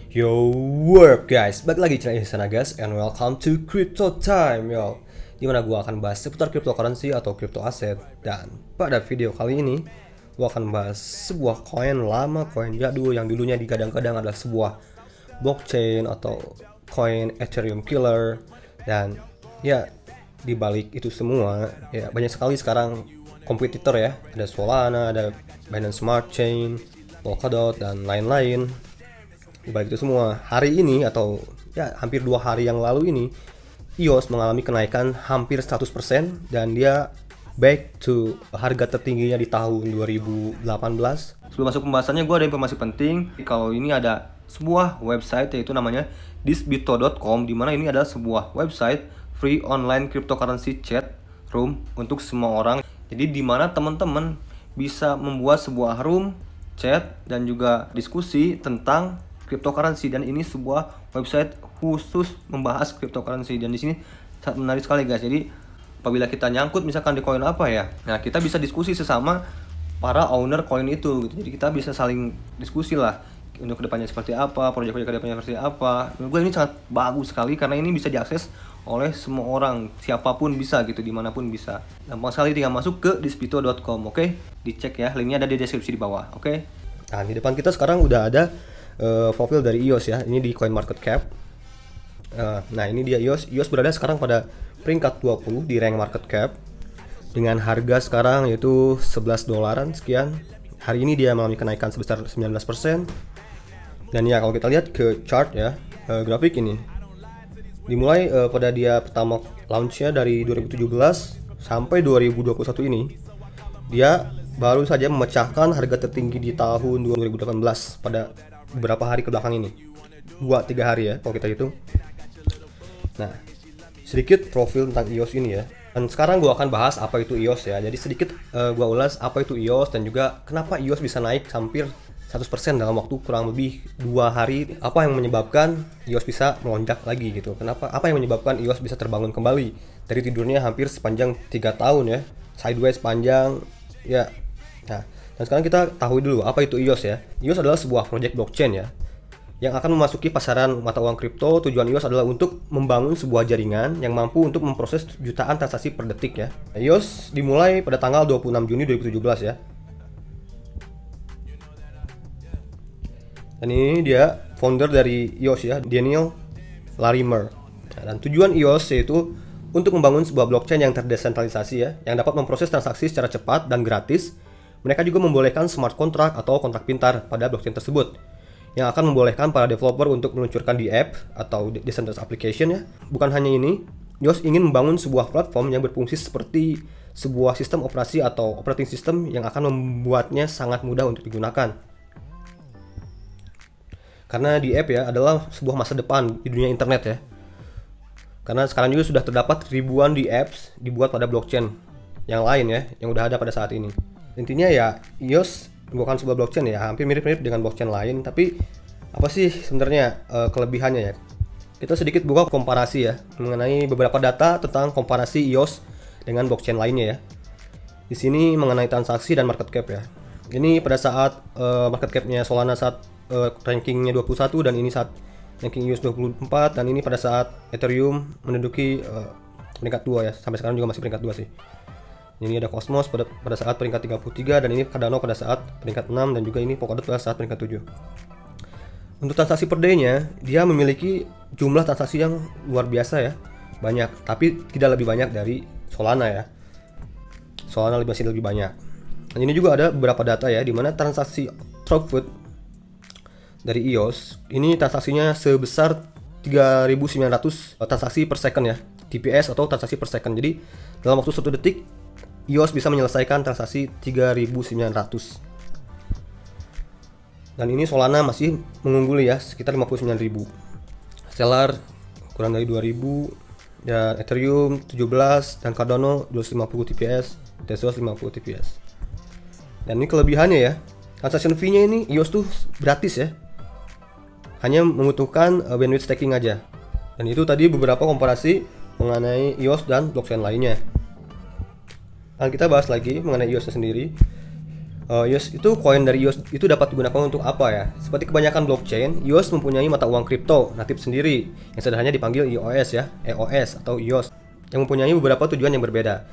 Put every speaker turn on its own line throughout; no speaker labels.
Yo, what up guys, balik lagi channel Ihsan guys, and welcome to Crypto Time yo. Dimana gua akan bahas seputar cryptocurrency atau crypto aset. Dan pada video kali ini gua akan bahas sebuah koin lama, koin jadul yang dulunya digadang-gadang adalah sebuah blockchain atau koin Ethereum killer. Dan ya, dibalik itu semua ya banyak sekali sekarang kompetitor ya. Ada Solana, ada Binance Smart Chain, Polkadot, dan lain-lain. Di balik itu semua, hari ini atau ya hampir 2 hari yang lalu ini, EOS mengalami kenaikan hampir 100% dan dia back to harga tertingginya di tahun 2018. Sebelum masuk pembahasannya, gue ada informasi penting. Kalau ini ada sebuah website yaitu namanya disbito.com, dimana ini adalah sebuah website free online cryptocurrency chat room untuk semua orang. Jadi dimana teman-teman bisa membuat sebuah room chat dan juga diskusi tentang cryptocurrency, dan ini sebuah website khusus membahas cryptocurrency, dan di sini sangat menarik sekali guys. Jadi apabila kita nyangkut misalkan di koin apa ya, nah kita bisa diskusi sesama para owner koin itu gitu. Jadi kita bisa saling diskusi lah untuk kedepannya seperti apa, proyek-proyek kedepannya seperti apa. Menurut gue ini sangat bagus sekali karena ini bisa diakses oleh semua orang, siapapun bisa gitu, dimanapun bisa. Gampang sekali, tinggal masuk ke disbito.com, oke? Dicek ya, linknya ada di deskripsi di bawah, oke? Nah, di depan kita sekarang udah ada profil dari EOS ya, ini di CoinMarketCap. Nah ini dia EOS berada sekarang pada peringkat 20 di rank market cap dengan harga sekarang yaitu 11 dolaran sekian. Hari ini dia mengalami kenaikan sebesar 19%. Dan ya kalau kita lihat ke chart ya, grafik ini dimulai pada dia pertama launchnya dari 2017 sampai 2021 ini, dia baru saja memecahkan harga tertinggi di tahun 2018 pada beberapa hari ke belakang ini, 2-3 hari ya kalau kita hitung. Nah, sedikit profil tentang EOS ini ya. Dan sekarang gua akan bahas apa itu EOS ya. Jadi sedikit gua ulas apa itu EOS dan juga kenapa EOS bisa naik hampir 100% dalam waktu kurang lebih 2 hari. Apa yang menyebabkan EOS bisa melonjak lagi gitu. Apa yang menyebabkan EOS bisa terbangun kembali dari tidurnya hampir sepanjang 3 tahun ya, sideways panjang ya. Nah, dan sekarang kita tahu dulu apa itu EOS ya. EOS adalah sebuah proyek blockchain ya yang akan memasuki pasaran mata uang kripto. Tujuan EOS adalah untuk membangun sebuah jaringan yang mampu untuk memproses jutaan transaksi per detik ya. EOS dimulai pada tanggal 26 Juni 2017 ya. Dan ini dia founder dari EOS ya, Daniel Larimer. Nah, dan tujuan EOS yaitu untuk membangun sebuah blockchain yang terdesentralisasi ya, yang dapat memproses transaksi secara cepat dan gratis. Mereka juga membolehkan smart contract atau kontrak pintar pada blockchain tersebut, yang akan membolehkan para developer untuk meluncurkan di app atau decentralized application ya. Bukan hanya ini, EOS ingin membangun sebuah platform yang berfungsi seperti sebuah sistem operasi atau operating system yang akan membuatnya sangat mudah untuk digunakan. Karena di app ya adalah sebuah masa depan di dunia internet ya. Karena sekarang juga sudah terdapat ribuan di apps dibuat pada blockchain yang lain ya, yang udah ada pada saat ini. Intinya ya, EOS bukan sebuah blockchain ya, hampir mirip-mirip dengan blockchain lain. Tapi apa sih sebenarnya kelebihannya ya? Kita sedikit buka komparasi ya, mengenai beberapa data tentang komparasi EOS dengan blockchain lainnya ya. Di sini mengenai transaksi dan market cap ya. Ini pada saat market capnya Solana saat rankingnya 21, dan ini saat ranking EOS 24, dan ini pada saat Ethereum menduduki peringkat 2 ya. Sampai sekarang juga masih peringkat 2 sih. Ini ada Cosmos pada saat peringkat 33, dan ini Cardano pada saat peringkat 6, dan juga ini Polkadot pada saat peringkat 7. Untuk transaksi per day-nya, dia memiliki jumlah transaksi yang luar biasa ya, banyak, tapi tidak lebih banyak dari Solana ya. Solana masih lebih banyak. Dan ini juga ada beberapa data ya, dimana transaksi throughput dari EOS ini transaksinya sebesar 3.900 transaksi per second ya, TPS atau transaksi per second. Jadi dalam waktu 1 detik EOS bisa menyelesaikan transaksi 3.900. Dan ini Solana masih mengungguli ya, sekitar 59.000. Stellar kurang dari 2.000, dan Ethereum 17, dan Cardano 250 TPS, Tezos 50 TPS. Dan ini kelebihannya ya, transaction fee-nya ini EOS tuh gratis ya, hanya membutuhkan bandwidth staking aja. Dan itu tadi beberapa komparasi mengenai EOS dan blockchain lainnya. Dan kita bahas lagi mengenai EOS sendiri. EOS itu koin dari EOS itu dapat digunakan untuk apa ya? Seperti kebanyakan blockchain, EOS mempunyai mata uang kripto natif sendiri yang sederhananya dipanggil EOS ya, EOS atau EOS yang mempunyai beberapa tujuan yang berbeda.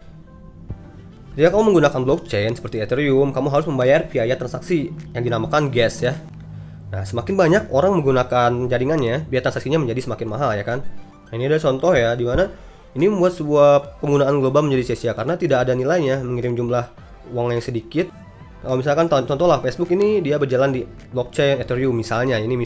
Jika kamu menggunakan blockchain seperti Ethereum, kamu harus membayar biaya transaksi yang dinamakan gas ya. Nah, semakin banyak orang menggunakan jaringannya, biaya transaksinya menjadi semakin mahal ya kan. Nah, ini ada contoh ya, di mana ini membuat sebuah penggunaan global menjadi sia-sia karena tidak ada nilainya mengirim jumlah uang yang sedikit. Kalau misalkan contoh lah Facebook ini dia berjalan di blockchain Ethereum misalnya ini.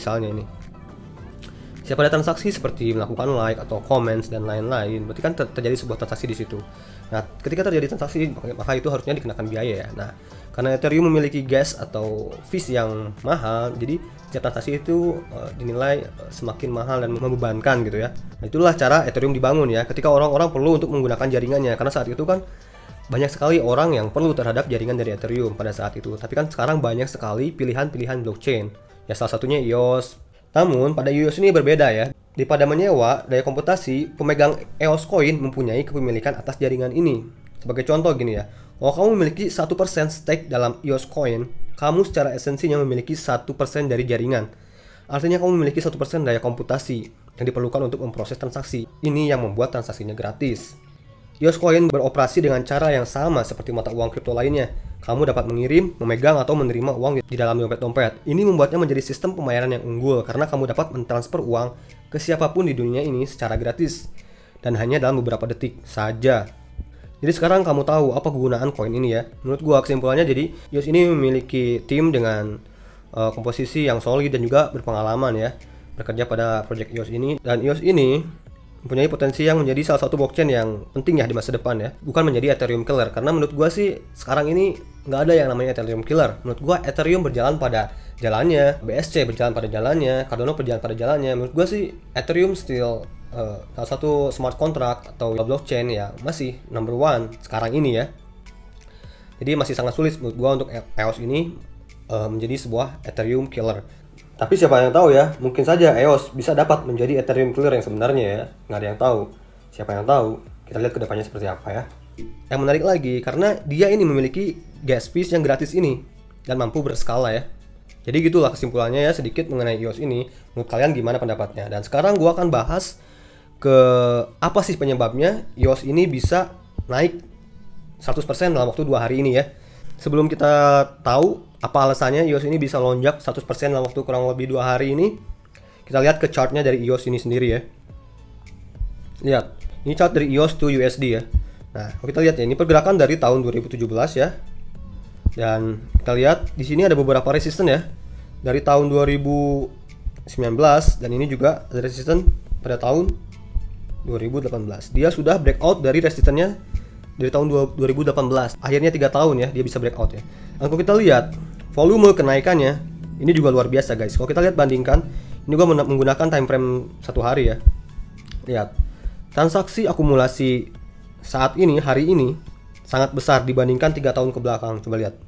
Siapa ada transaksi seperti melakukan like atau comments dan lain-lain, berarti kan terjadi sebuah transaksi di situ. Nah, ketika terjadi transaksi maka itu harusnya dikenakan biaya ya. Nah, karena Ethereum memiliki gas atau fees yang mahal, jadi setiap transaksi itu dinilai semakin mahal dan membebankan gitu ya. Nah, itulah cara Ethereum dibangun ya. Ketika orang-orang perlu untuk menggunakan jaringannya karena saat itu kan banyak sekali orang yang perlu terhadap jaringan dari Ethereum pada saat itu. Tapi kan sekarang banyak sekali pilihan-pilihan blockchain. Ya salah satunya EOS. Namun pada EOS ini berbeda ya. Daripada menyewa daya komputasi, pemegang EOS Coin mempunyai kepemilikan atas jaringan ini. Sebagai contoh gini ya. Kalau kamu memiliki 1% stake dalam EOS Coin, kamu secara esensinya memiliki 1% dari jaringan. Artinya kamu memiliki 1% daya komputasi yang diperlukan untuk memproses transaksi. Ini yang membuat transaksinya gratis. EOS Coin beroperasi dengan cara yang sama seperti mata uang kripto lainnya. Kamu dapat mengirim, memegang, atau menerima uang di dalam dompet-dompet. Ini membuatnya menjadi sistem pembayaran yang unggul karena kamu dapat mentransfer uang ke siapapun di dunia ini secara gratis dan hanya dalam beberapa detik saja. Jadi sekarang kamu tahu apa kegunaan koin ini ya. Menurut gua kesimpulannya jadi EOS ini memiliki tim dengan komposisi yang solid dan juga berpengalaman ya bekerja pada project EOS ini, dan EOS ini mempunyai potensi yang menjadi salah satu blockchain yang penting ya di masa depan ya, bukan menjadi Ethereum killer. Karena menurut gua sih sekarang ini nggak ada yang namanya Ethereum killer. Menurut gua Ethereum berjalan pada jalannya, BSC berjalan pada jalannya, Cardano berjalan pada jalannya. Menurut gua sih Ethereum still salah satu smart contract atau blockchain ya masih number one sekarang ini ya. Jadi masih sangat sulit menurut gua untuk EOS ini menjadi sebuah Ethereum killer. Tapi siapa yang tahu ya, mungkin saja EOS bisa dapat menjadi Ethereum killer yang sebenarnya ya. Nggak ada yang tahu. Siapa yang tahu? Kita lihat kedepannya seperti apa ya. Yang menarik lagi, karena dia ini memiliki gas fees yang gratis ini dan mampu berskala ya. Jadi gitulah kesimpulannya ya sedikit mengenai EOS ini. Menurut kalian gimana pendapatnya? Dan sekarang gua akan bahas ke apa sih penyebabnya EOS ini bisa naik 100% dalam waktu 2 hari ini ya. Sebelum kita tahu apa alasannya EOS ini bisa lonjak 100% dalam waktu kurang lebih 2 hari ini, kita lihat ke chartnya dari EOS ini sendiri ya. Lihat, ini chart dari EOS to USD ya. Nah, kalau kita lihat ya, ini pergerakan dari tahun 2017 ya. Dan kita lihat di sini ada beberapa resisten ya. Dari tahun 2019 dan ini juga ada resisten pada tahun 2018. Dia sudah breakout dari resistennya dari tahun 2018. Akhirnya 3 tahun ya dia bisa breakout ya. Dan kalau kita lihat volume kenaikannya ini juga luar biasa guys. Kalau kita lihat bandingkan, ini gua menggunakan time frame 1 hari ya. Lihat, transaksi akumulasi saat ini hari ini sangat besar dibandingkan 3 tahun ke belakang. Coba lihat.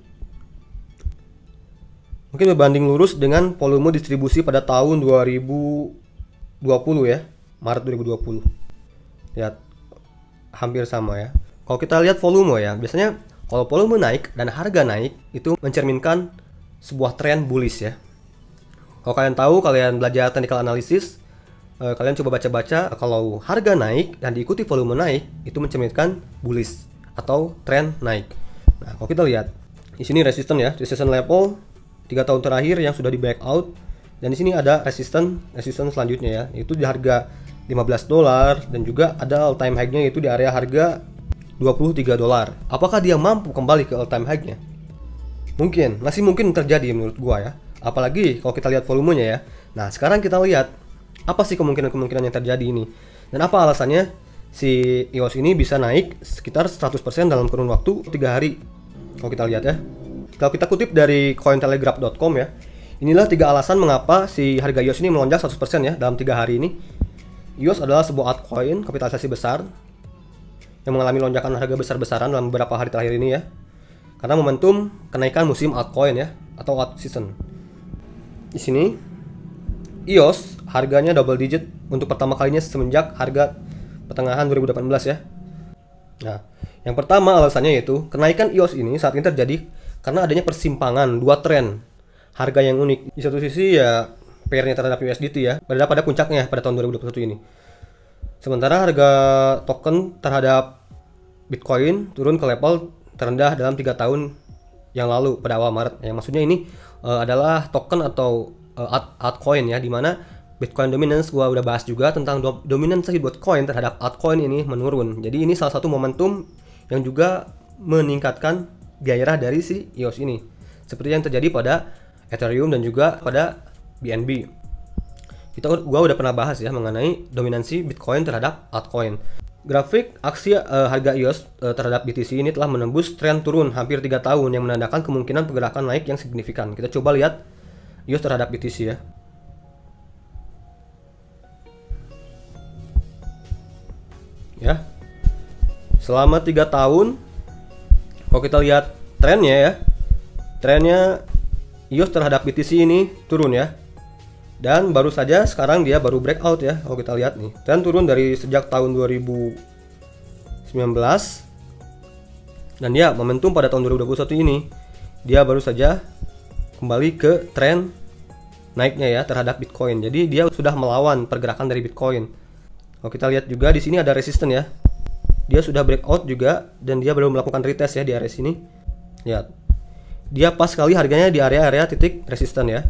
Mungkin berbanding lurus dengan volume distribusi pada tahun 2020 ya, Maret 2020. Lihat, hampir sama ya. Kalau kita lihat volume ya, biasanya kalau volume naik dan harga naik itu mencerminkan sebuah tren bullish ya. Kalau kalian tahu, kalian belajar technical analysis, kalian coba baca-baca, kalau harga naik dan diikuti volume naik itu mencerminkan bullish atau tren naik. Nah, kalau kita lihat di sini resisten ya, resisten level 3 tahun terakhir yang sudah di breakout, dan di sini ada resisten selanjutnya ya, yaitu di harga $15 dan juga ada all time high-nya yaitu di area harga $23. Apakah dia mampu kembali ke all time high-nya? Mungkin, masih mungkin terjadi menurut gua ya. Apalagi kalau kita lihat volumenya ya. Nah, sekarang kita lihat apa sih kemungkinan-kemungkinan yang terjadi ini. Dan apa alasannya si EOS ini bisa naik sekitar 100% dalam kurun waktu 3 hari. Kalau kita lihat ya. Kalau kita kutip dari cointelegraph.com ya. Inilah 3 alasan mengapa si harga EOS ini melonjak 100% ya dalam 3 hari ini. EOS adalah sebuah altcoin kapitalisasi besar yang mengalami lonjakan harga besar-besaran dalam beberapa hari terakhir ini ya. Karena momentum kenaikan musim altcoin ya atau alt season. Di sini EOS harganya double digit untuk pertama kalinya semenjak harga pertengahan 2018 ya. Nah, yang pertama alasannya yaitu kenaikan EOS ini saat ini terjadi karena adanya persimpangan dua tren harga yang unik. Di satu sisi ya pairnya terhadap USDT ya berada pada puncaknya pada tahun 2021 ini. Sementara harga token terhadap Bitcoin turun ke level terendah dalam 3 tahun yang lalu pada awal Maret. Yang maksudnya ini adalah token atau altcoin ya, dimana Bitcoin dominance gua udah bahas juga tentang dominance Bitcoin terhadap altcoin ini menurun. Jadi ini salah satu momentum yang juga meningkatkan gairah dari si EOS ini. Seperti yang terjadi pada Ethereum dan juga pada BNB. Gua udah pernah bahas ya mengenai dominansi Bitcoin terhadap altcoin. Grafik aksi harga EOS terhadap BTC ini telah menembus tren turun hampir 3 tahun yang menandakan kemungkinan pergerakan naik yang signifikan. Kita coba lihat EOS terhadap BTC ya. Ya. Selama 3 tahun kalau kita lihat trennya ya. Trennya EOS terhadap BTC ini turun ya. Dan baru saja sekarang dia baru breakout ya. Kalau kita lihat nih, tren turun dari sejak tahun 2019. Dan ya, momentum pada tahun 2021 ini dia baru saja kembali ke tren naiknya ya terhadap Bitcoin. Jadi dia sudah melawan pergerakan dari Bitcoin. Kalau kita lihat juga di sini ada resisten ya. Dia sudah breakout juga dan dia baru melakukan retest ya di area sini. Lihat. Dia pas sekali harganya di area-area titik resisten ya.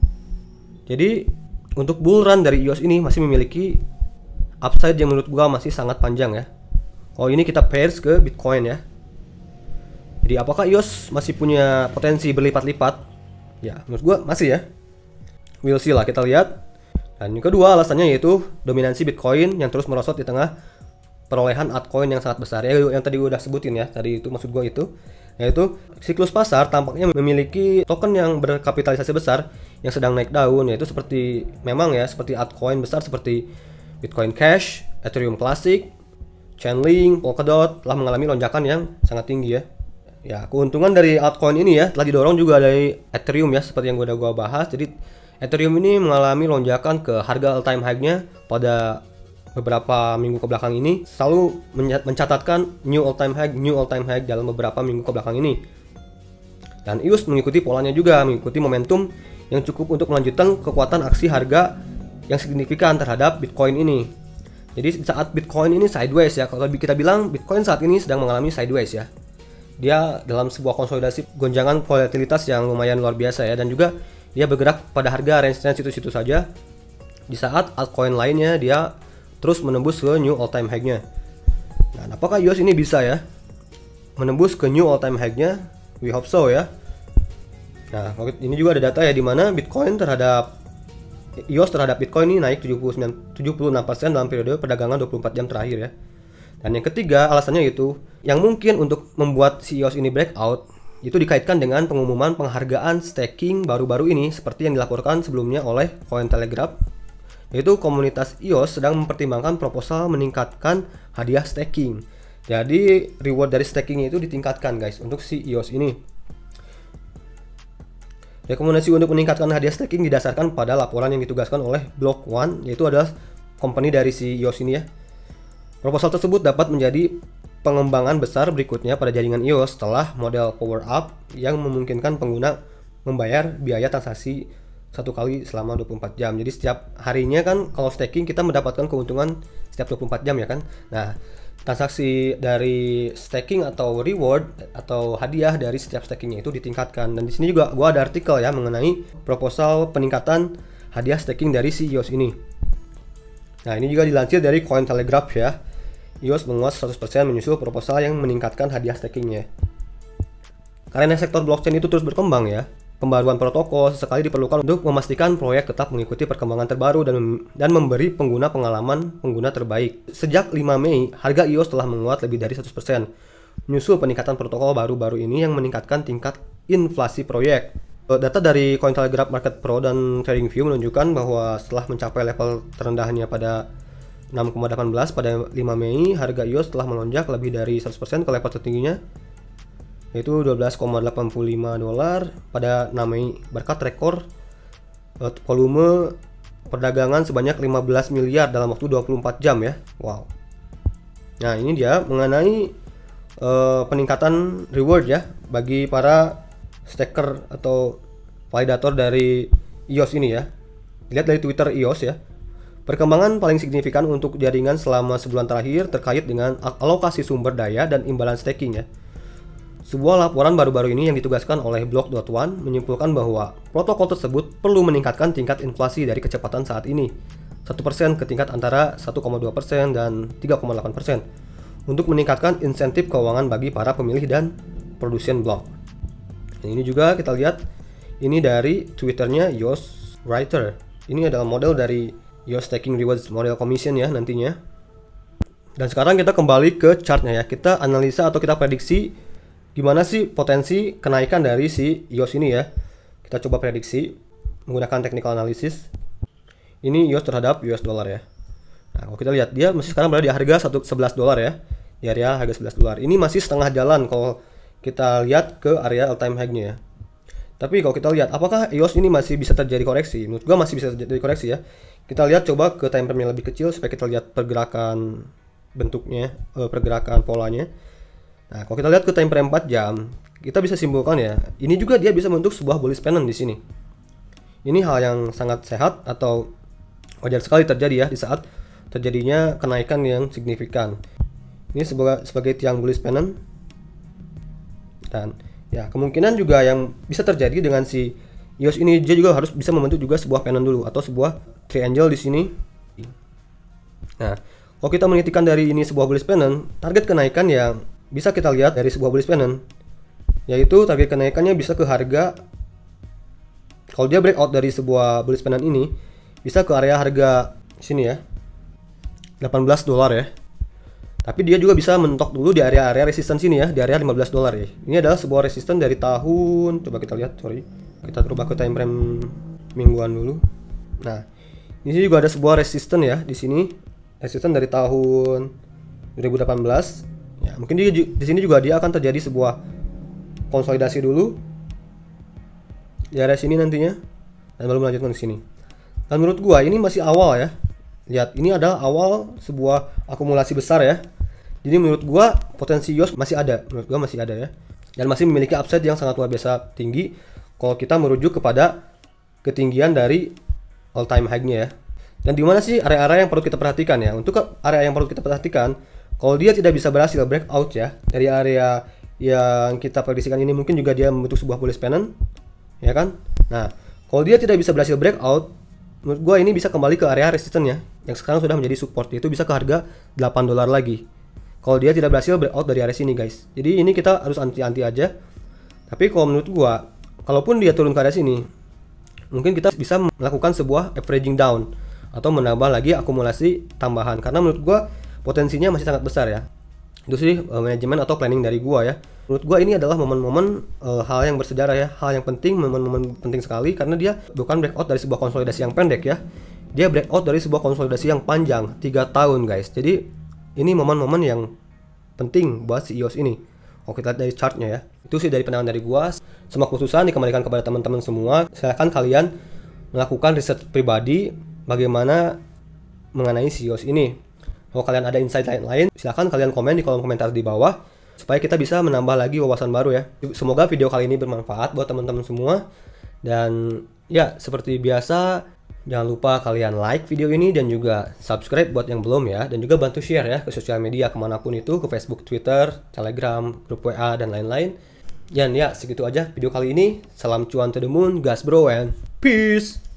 Jadi untuk bull run dari EOS ini masih memiliki upside yang menurut gua masih sangat panjang ya. Oh ini kita pairs ke Bitcoin ya. Jadi apakah EOS masih punya potensi berlipat-lipat? Ya menurut gua masih ya. We'll see lah, kita lihat. Dan yang kedua alasannya yaitu dominansi Bitcoin yang terus merosot di tengah perolehan altcoin yang sangat besar ya, yang tadi gua udah sebutin ya. Tadi itu maksud gua itu, yaitu siklus pasar tampaknya memiliki token yang berkapitalisasi besar yang sedang naik daun, yaitu seperti memang ya seperti altcoin besar seperti Bitcoin Cash, Ethereum Classic, Chainlink, Polkadot telah mengalami lonjakan yang sangat tinggi ya. Ya, keuntungan dari altcoin ini ya telah didorong juga dari Ethereum ya, seperti yang gua bahas. Jadi Ethereum ini mengalami lonjakan ke harga all time high-nya pada beberapa minggu kebelakang ini, selalu mencatatkan new all time high dalam beberapa minggu kebelakang ini. Dan EOS mengikuti polanya juga, mengikuti momentum yang cukup untuk melanjutkan kekuatan aksi harga yang signifikan terhadap Bitcoin ini. Jadi saat Bitcoin ini sideways ya, kalau kita bilang Bitcoin saat ini sedang mengalami sideways ya. Dia dalam sebuah konsolidasi gonjangan volatilitas yang lumayan luar biasa ya, dan juga dia bergerak pada harga range-range situ-situ saja. Di saat altcoin lainnya dia terus menembus ke new all time high-nya. Nah, apakah EOS ini bisa ya menembus ke new all time high-nya? We hope so ya. Nah, ini juga ada data ya di mana Bitcoin terhadap EOS terhadap Bitcoin ini naik 76% dalam periode perdagangan 24 jam terakhir ya. Dan yang ketiga alasannya itu yang mungkin untuk membuat si EOS ini breakout itu dikaitkan dengan pengumuman penghargaan staking baru-baru ini seperti yang dilaporkan sebelumnya oleh Cointelegraph, yaitu komunitas EOS sedang mempertimbangkan proposal meningkatkan hadiah staking. Jadi reward dari staking itu ditingkatkan guys untuk si EOS ini. Rekomendasi untuk meningkatkan hadiah staking didasarkan pada laporan yang ditugaskan oleh Block One, yaitu adalah company dari si EOS ini ya. Proposal tersebut dapat menjadi pengembangan besar berikutnya pada jaringan EOS setelah model power up yang memungkinkan pengguna membayar biaya transaksi satu kali selama 24 jam. Jadi setiap harinya kan kalau staking kita mendapatkan keuntungan setiap 24 jam ya kan. Nah, transaksi dari staking atau reward atau hadiah dari setiap stakingnya itu ditingkatkan. Dan di sini juga gua ada artikel ya mengenai proposal peningkatan hadiah staking dari si EOS ini. Nah, ini juga dilansir dari Cointelegraph ya. EOS menguat 100% menyusul proposal yang meningkatkan hadiah stakingnya. Karena sektor blockchain itu terus berkembang ya, pembaruan protokol sesekali diperlukan untuk memastikan proyek tetap mengikuti perkembangan terbaru dan memberi pengguna pengalaman pengguna terbaik. Sejak 5 Mei, harga EOS telah menguat lebih dari 100%, menyusul peningkatan protokol baru-baru ini yang meningkatkan tingkat inflasi proyek. Data dari Cointelegraph Market Pro dan TradingView menunjukkan bahwa setelah mencapai level terendahnya pada 6,18 pada 5 Mei, harga EOS telah melonjak lebih dari 100% ke level tertingginya, yaitu $12,85 pada 6 Mei berkat rekor volume perdagangan sebanyak 15 miliar dalam waktu 24 jam ya. Wow. Nah, ini dia mengenai peningkatan reward ya bagi para staker atau validator dari EOS ini ya. Lihat dari Twitter EOS ya. Perkembangan paling signifikan untuk jaringan selama sebulan terakhir terkait dengan alokasi sumber daya dan imbalan staking ya. Sebuah laporan baru-baru ini yang ditugaskan oleh Block.one menyimpulkan bahwa protokol tersebut perlu meningkatkan tingkat inflasi dari kecepatan saat ini 1% ke tingkat antara 1,2% dan 3,8% untuk meningkatkan insentif keuangan bagi para pemilih dan produsen blok. Dan ini juga kita lihat ini dari Twitternya EOS Writer. Ini adalah model dari EOS Staking Rewards Model Commission ya nantinya. Dan sekarang kita kembali ke chartnya ya. Kita analisa atau kita prediksi gimana sih potensi kenaikan dari si EOS ini ya. Kita coba prediksi menggunakan technical analysis. Ini EOS terhadap US dollar ya. Nah, kalau kita lihat dia masih sekarang berada di harga $11 ya. Di area harga $11. Ini masih setengah jalan kalau kita lihat ke area all time high-nya ya. Tapi kalau kita lihat apakah EOS ini masih bisa terjadi koreksi? Menurut gua masih bisa terjadi koreksi ya. Kita lihat coba ke time frame yang lebih kecil supaya kita lihat pergerakan bentuknya, pergerakan polanya. Nah, kalau kita lihat ke time frame 4 jam, kita bisa simpulkan ya, ini juga dia bisa membentuk sebuah bullish pennant di sini. Ini hal yang sangat sehat atau wajar sekali terjadi ya di saat terjadinya kenaikan yang signifikan. Ini sebagai tiang bullish pennant. Dan ya kemungkinan juga yang bisa terjadi dengan si EOS ini, dia juga harus bisa membentuk juga sebuah pennant dulu atau sebuah triangle di sini. Nah, kalau kita menitikan dari ini sebuah bullish pennant, target kenaikan yang bisa kita lihat dari sebuah bullish pennant, yaitu target kenaikannya bisa ke harga, kalau dia breakout dari sebuah bullish pennant ini, bisa ke area harga sini ya, $18 ya. Tapi dia juga bisa mentok dulu di area-area resistance sini ya, di area $15 ya. Ini adalah sebuah resistance dari tahun, coba kita lihat, kita rubah ke time frame mingguan dulu. Nah, di sini juga ada sebuah resistance ya di sini, resistance dari tahun 2018. Ya, mungkin di sini juga dia akan terjadi sebuah konsolidasi dulu di area sini nantinya, dan baru melanjutkan ke sini. Dan menurut gua ini masih awal ya. Lihat, ini adalah awal sebuah akumulasi besar ya. Jadi menurut gua potensi EOS masih ada, menurut gua masih ada ya. Dan masih memiliki upside yang sangat luar biasa tinggi kalau kita merujuk kepada ketinggian dari all time high-nya ya. Dan di mana sih area-area yang perlu kita perhatikan ya? Untuk area yang perlu kita perhatikan, kalau dia tidak bisa berhasil breakout ya dari area yang kita prediksikan ini, mungkin juga dia membentuk sebuah bullish pennant, ya kan? Nah, kalau dia tidak bisa berhasil breakout, menurut gue ini bisa kembali ke area resistance ya, yang sekarang sudah menjadi support, yaitu bisa ke harga $8 lagi. Kalau dia tidak berhasil breakout dari area sini guys. Jadi ini kita harus anti-anti aja. Tapi kalau menurut gue, kalaupun dia turun ke area sini, mungkin kita bisa melakukan sebuah averaging down atau menambah lagi akumulasi tambahan, karena menurut gue potensinya masih sangat besar ya. Itu sih manajemen atau planning dari gua ya. Menurut gua ini adalah momen-momen hal yang bersejarah ya, hal yang penting, momen-momen penting sekali, karena dia bukan breakout dari sebuah konsolidasi yang pendek ya. Dia breakout dari sebuah konsolidasi yang panjang 3 tahun guys. Jadi ini momen-momen yang penting buat si EOS ini. Oke, kita lihat dari chartnya ya. Itu sih dari pandangan dari gua. Semua keputusan dikembalikan kepada teman-teman semua. Silakan kalian melakukan riset pribadi bagaimana mengenai si EOS ini. Kalau kalian ada insight lain, silahkan kalian komen di kolom komentar di bawah supaya kita bisa menambah lagi wawasan baru ya. Semoga video kali ini bermanfaat buat teman-teman semua. Dan ya, seperti biasa, jangan lupa kalian like video ini dan juga subscribe buat yang belum ya. Dan juga bantu share ya ke sosial media kemanapun itu, ke Facebook, Twitter, Telegram, grup WA, dan lain-lain. Dan ya, segitu aja video kali ini. Salam cuan to the moon, gas bro, and peace!